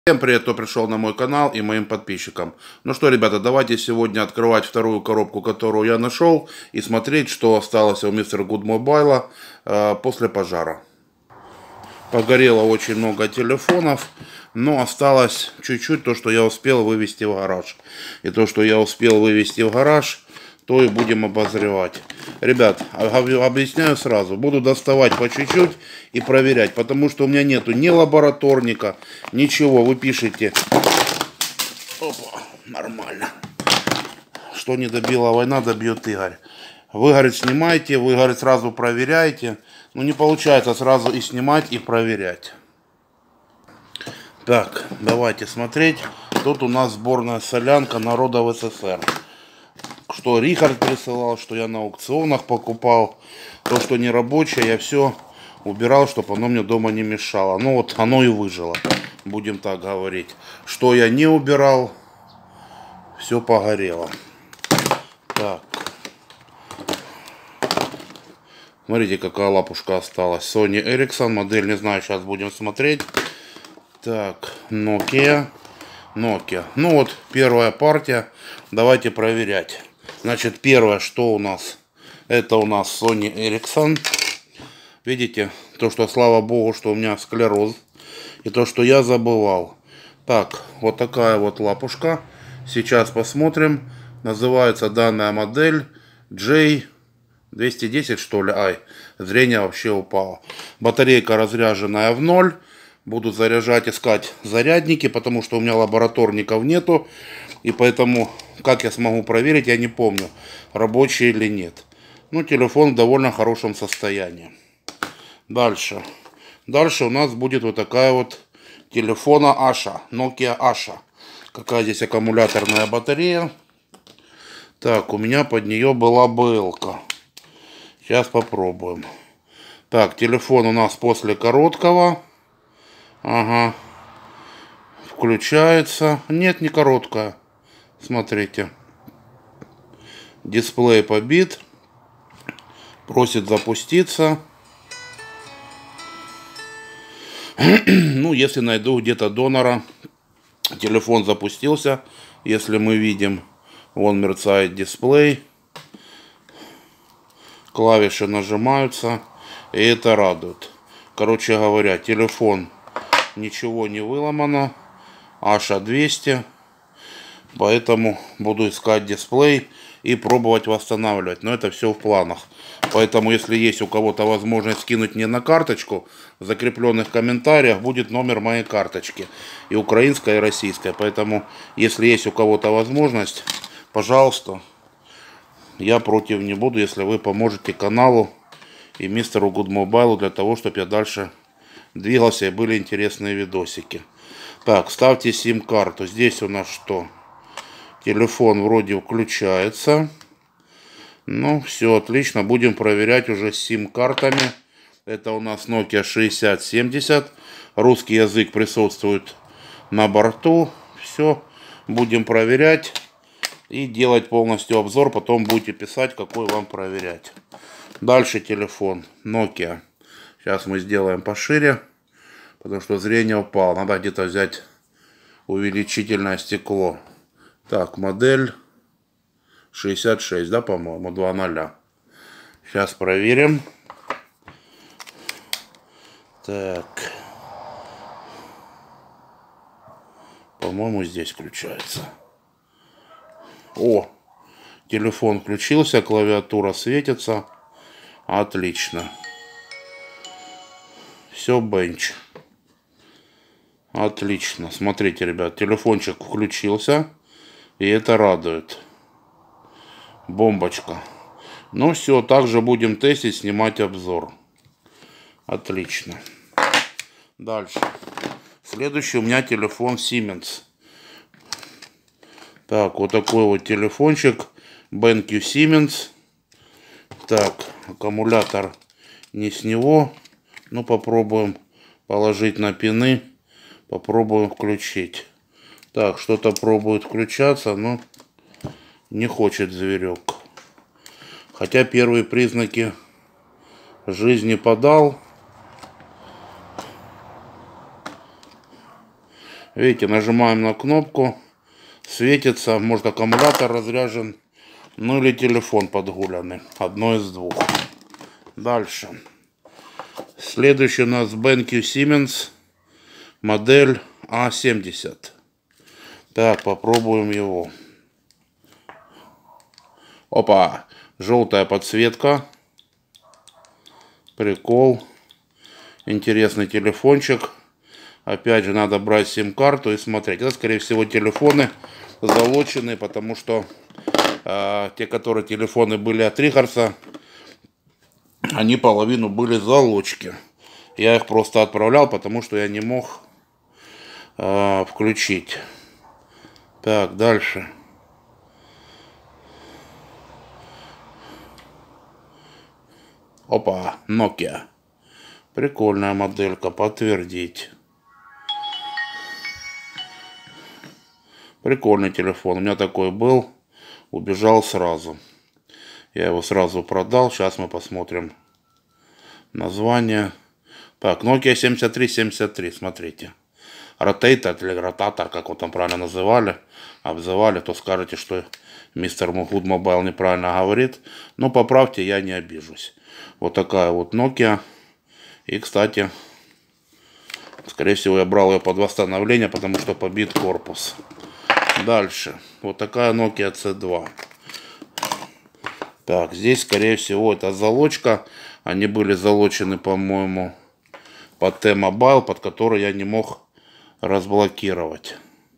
Всем привет, кто пришел на мой канал и моим подписчикам. Ну что, ребята, давайте сегодня открывать вторую коробку, которую я нашел, и смотреть, что осталось у мистера Good Mobile после пожара. Погорело очень много телефонов, но осталось чуть-чуть то, что я успел вывести в гараж. И то, что я успел вывести в гараж, то и будем обозревать. Ребят, объясняю сразу, буду доставать по чуть-чуть и проверять, потому что у меня нету ни лабораторника, ничего. Вы пишете, опа, нормально, что не добила война, добьет Игорь. Вы, говорит, снимайте, вы, говорит, сразу проверяйте. Ну, не получается сразу и снимать, и проверять. Так, давайте смотреть. Тут у нас сборная солянка народа в СССР. Что Рихард присылал, что я на аукционах покупал. То, что не рабочее, я все убирал, чтобы оно мне дома не мешало. Ну вот оно и выжило, будем так говорить. Что я не убирал, все погорело. Так. Смотрите, какая лапушка осталась. Sony Ericsson, модель не знаю, сейчас будем смотреть. Так, Nokia. Ну вот, первая партия. Давайте проверять. Значит, первое, что у нас, это у нас Sony Ericsson. Видите, то, что, слава богу, что у меня склероз. И то, что я забывал. Так, вот такая вот лапушка. Сейчас посмотрим. Называется данная модель J210, что ли. Ай, зрение вообще упало. Батарейка разряженная в ноль. Буду заряжать, искать зарядники, потому что у меня лабораторников нету. И поэтому, как я смогу проверить, я не помню, рабочий или нет. Ну, телефон в довольно хорошем состоянии. Дальше. Дальше у нас будет вот такая вот телефона Asha, Nokia Asha. Какая здесь аккумуляторная батарея. Так, у меня под нее была БЛ-ка. Сейчас попробуем. Так, телефон у нас после короткого. Ага. Включается. Нет, не короткая. Смотрите. Дисплей побит. Просит запуститься. Ну, если найду где-то донора. Телефон запустился. Если мы видим, вон мерцает дисплей. Клавиши нажимаются. И это радует. Короче говоря, телефон, ничего не выломано. Asha 200. Поэтому буду искать дисплей и пробовать восстанавливать. Но это все в планах. Поэтому, если есть у кого-то возможность скинуть мне на карточку, в закрепленных комментариях будет номер моей карточки. И украинская, и российская. Поэтому, если есть у кого-то возможность, пожалуйста, я против не буду, если вы поможете каналу и мистеру Good Mobile для того, чтобы я дальше двигался и были интересные видосики. Так, ставьте сим-карту. Здесь у нас что? Телефон вроде включается. Ну, все отлично. Будем проверять уже с сим-картами. Это у нас Nokia 6070. Русский язык присутствует на борту. Все. Будем проверять и делать полностью обзор. Потом будете писать, какой вам проверять. Дальше телефон Nokia. Сейчас мы сделаем пошире, потому что зрение упало. Надо где-то взять увеличительное стекло. Так, модель 66, да, по-моему, 2.0. Сейчас проверим. Так. По-моему, здесь включается. О, телефон включился, клавиатура светится. Отлично. Все, бенч. Отлично. Смотрите, ребят, телефончик включился. И это радует. Бомбочка. Ну все, также будем тестить, снимать обзор. Отлично. Дальше. Следующий у меня телефон Siemens. Так, вот такой вот телефончик. BenQ Siemens. Так, аккумулятор не с него. Ну, попробуем положить на пины. Попробуем включить. Так, что-то пробует включаться, но не хочет зверек. Хотя первые признаки жизни подал. Видите, нажимаем на кнопку, светится, может аккумулятор разряжен, ну или телефон подгуленный. Одно из двух. Дальше. Следующий у нас BenQ Siemens, модель А70. Так, попробуем его. Опа, желтая подсветка. Прикол. Интересный телефончик. Опять же, надо брать сим-карту и смотреть. Это, скорее всего, телефоны залоченные, потому что те, которые телефоны были от Рихарса, они половину были залочки. Я их просто отправлял, потому что я не мог включить. Так, дальше. Опа, Nokia. Прикольная моделька, подтвердить. Прикольный телефон. У меня такой был. Убежал сразу. Я его сразу продал. Сейчас мы посмотрим название. Так, Nokia 7373, смотрите. Ротейтор или ротатор, как его там правильно называли, обзывали, то скажете, что мистер Good Mobile неправильно говорит. Но поправьте, я не обижусь. Вот такая вот Nokia. И, кстати, скорее всего, я брал ее под восстановление, потому что побит корпус. Дальше. Вот такая Nokia C2. Так, здесь, скорее всего, это залочка. Они были залочены, по-моему, под T-Mobile, под который я не мог разблокировать.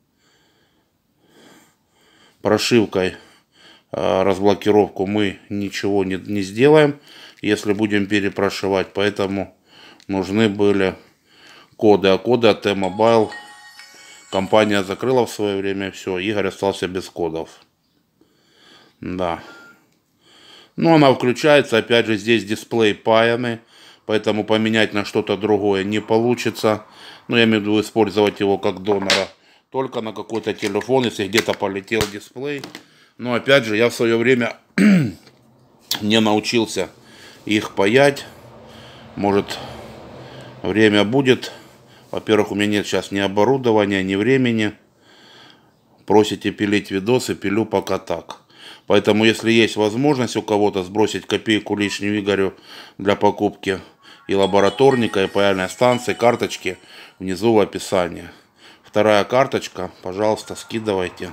Прошивкой разблокировку мы ничего не сделаем, если будем перепрошивать. Поэтому нужны были коды. А коды от T-Mobile компания закрыла в свое время. Все, Игорь остался без кодов. Да. Но она включается. Опять же, здесь дисплей паянный. Поэтому поменять на что-то другое не получится. Но я имею в виду использовать его как донора. Только на какой-то телефон, если где-то полетел дисплей. Но опять же, я в свое время не научился их паять. Может, время будет. Во-первых, у меня нет сейчас ни оборудования, ни времени. Просите пилить видосы, пилю пока так. Поэтому, если есть возможность у кого-то сбросить копейку лишнюю Игорю для покупки и лабораторника, и паяльной станции, карточки, внизу в описании. Вторая карточка, пожалуйста, скидывайте.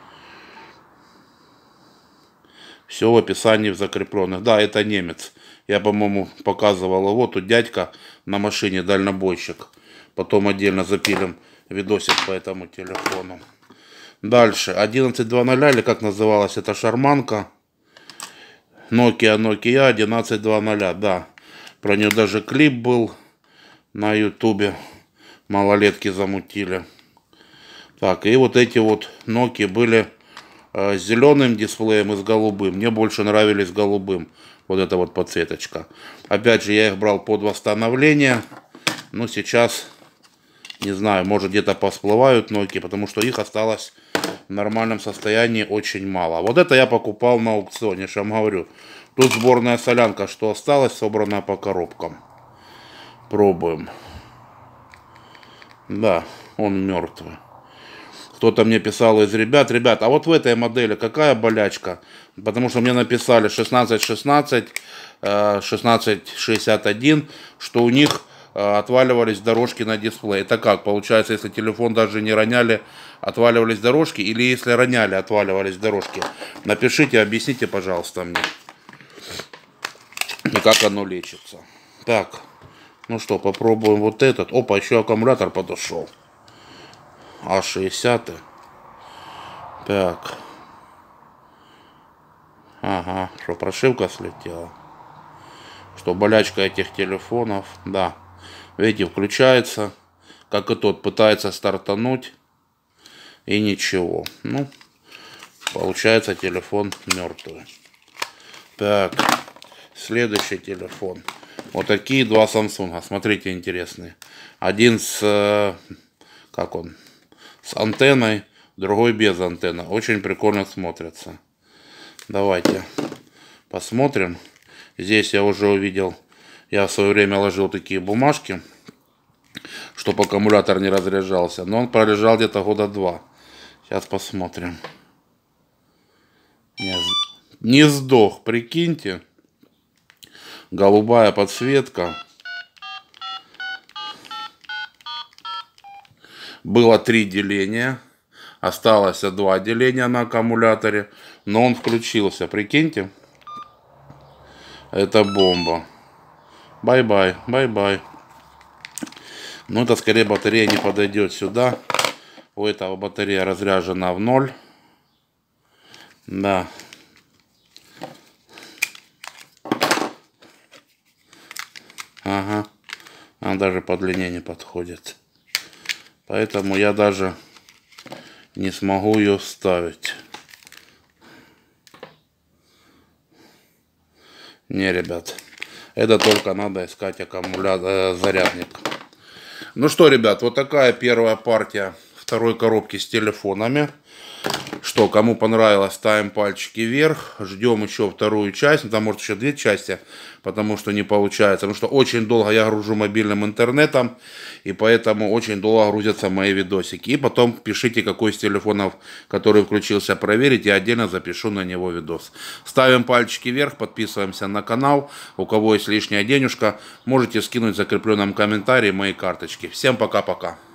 Все в описании в закрепленных. Да, это немец. Я, по-моему, показывал его. Тут дядька на машине, дальнобойщик. Потом отдельно запилим видосик по этому телефону. Дальше. 11.2.0, или как называлась эта шарманка. Nokia 11.2.0, да. Про нее даже клип был на ютубе. Малолетки замутили. Так, и вот эти вот Nokia были с зеленым дисплеем и с голубым. Мне больше нравились с голубым. Вот эта вот подсветочка. Опять же, я их брал под восстановление. Но сейчас, не знаю, может где-то посплывают Nokia, потому что их осталось в нормальном состоянии очень мало. Вот это я покупал на аукционе, я вам говорю. Тут сборная солянка, что осталось, собранная по коробкам. Пробуем. Да, он мертвый. Кто-то мне писал из ребят, а вот в этой модели какая болячка? Потому что мне написали 1616, 1661, что у них отваливались дорожки на дисплее. Это как? Получается, если телефон даже не роняли, отваливались дорожки? Или если роняли, отваливались дорожки? Напишите, объясните, пожалуйста, мне. И как оно лечится. Так, ну что, попробуем вот этот. Опа, еще аккумулятор подошел. А60. Так. Ага, что прошивка слетела. Что болячка этих телефонов. Да. Видите, включается. Как и тот пытается стартануть. И ничего. Ну, получается телефон мертвый. Так. Следующий телефон. Вот такие два Samsung. Смотрите, интересные. Один с... как он? С антенной, другой без антенны. Очень прикольно смотрится. Давайте посмотрим. Здесь я уже увидел, я в свое время ложил такие бумажки чтобы аккумулятор не разряжался. Но он пролежал где-то года 2. Сейчас посмотрим. Не сдох, прикиньте. Голубая подсветка. Было 3 деления. Осталось 2 деления на аккумуляторе. Но он включился, прикиньте. Это бомба. Бай-бай, бай-бай. Но это скорее батарея не подойдет сюда. У этого батарея разряжена в 0. Да. Ага. Она даже по длине не подходит. Поэтому я даже не смогу ее вставить. Не, ребят. Это только надо искать аккумулятор, зарядник. Ну что, ребят, вот такая первая партия второй коробки с телефонами. Что, кому понравилось, ставим пальчики вверх. Ждем еще вторую часть. Там может еще 2 части, потому что не получается. Потому что очень долго я гружу мобильным интернетом. И поэтому очень долго грузятся мои видосики. И потом пишите, какой из телефонов, который включился, проверить. Я отдельно запишу на него видос. Ставим пальчики вверх, подписываемся на канал. У кого есть лишняя денежка, можете скинуть в закрепленном комментарии мои карточки. Всем пока-пока.